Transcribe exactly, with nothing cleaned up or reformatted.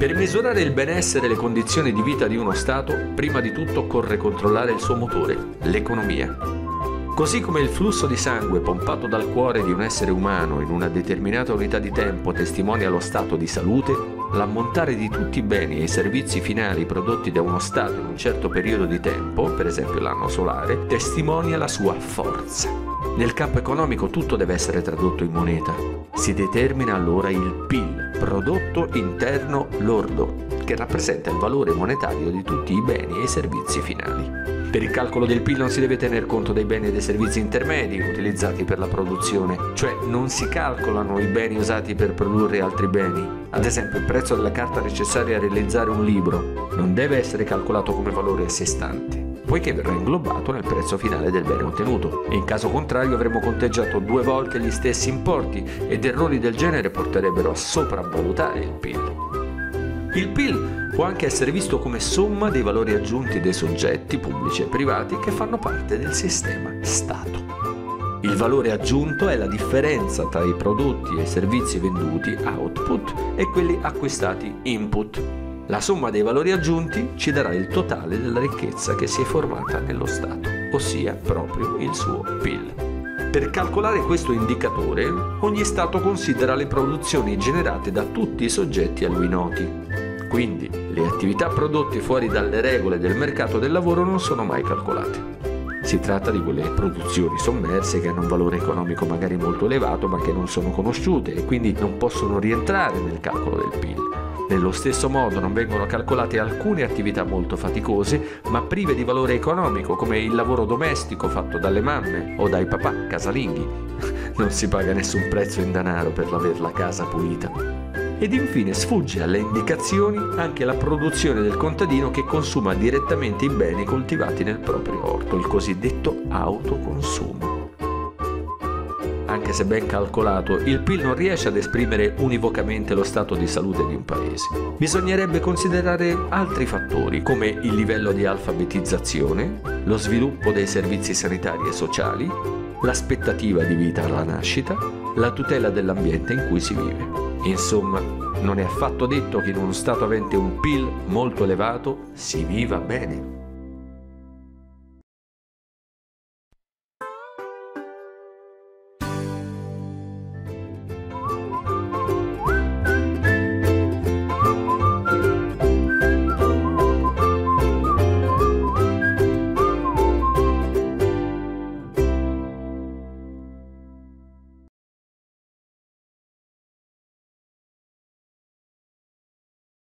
Per misurare il benessere e le condizioni di vita di uno Stato, prima di tutto occorre controllare il suo motore, l'economia. Così come il flusso di sangue pompato dal cuore di un essere umano in una determinata unità di tempo testimonia lo stato di salute, l'ammontare di tutti i beni e i servizi finali prodotti da uno Stato in un certo periodo di tempo, per esempio l'anno solare, testimonia la sua forza. Nel campo economico tutto deve essere tradotto in moneta. Si determina allora il P I L, prodotto interno lordo, che rappresenta il valore monetario di tutti i beni e i servizi finali. Per il calcolo del P I L non si deve tener conto dei beni e dei servizi intermedi utilizzati per la produzione, cioè non si calcolano i beni usati per produrre altri beni. Ad esempio, il prezzo della carta necessaria a realizzare un libro non deve essere calcolato come valore a sé stante, poiché verrà inglobato nel prezzo finale del bene ottenuto, e in caso contrario avremmo conteggiato due volte gli stessi importi ed errori del genere porterebbero a sopravvalutare il P I L. Il P I L può anche essere visto come somma dei valori aggiunti dei soggetti pubblici e privati che fanno parte del sistema Stato. Il valore aggiunto è la differenza tra i prodotti e i servizi venduti, output, e quelli acquistati, input. La somma dei valori aggiunti ci darà il totale della ricchezza che si è formata nello Stato, ossia proprio il suo P I L. Per calcolare questo indicatore, ogni Stato considera le produzioni generate da tutti i soggetti a lui noti. Quindi, le attività prodotte fuori dalle regole del mercato del lavoro non sono mai calcolate. Si tratta di quelle produzioni sommerse che hanno un valore economico magari molto elevato ma che non sono conosciute e quindi non possono rientrare nel calcolo del P I L. Nello stesso modo non vengono calcolate alcune attività molto faticose ma prive di valore economico, come il lavoro domestico fatto dalle mamme o dai papà casalinghi. Non si paga nessun prezzo in denaro per aver la casa pulita. Ed infine sfugge alle indicazioni anche la produzione del contadino che consuma direttamente i beni coltivati nel proprio orto, il cosiddetto autoconsumo. Anche se ben calcolato, il P I L non riesce ad esprimere univocamente lo stato di salute di un paese. Bisognerebbe considerare altri fattori come il livello di alfabetizzazione, lo sviluppo dei servizi sanitari e sociali, l'aspettativa di vita alla nascita, la tutela dell'ambiente in cui si vive. Insomma, non è affatto detto che in uno Stato avente un P I L molto elevato si viva bene.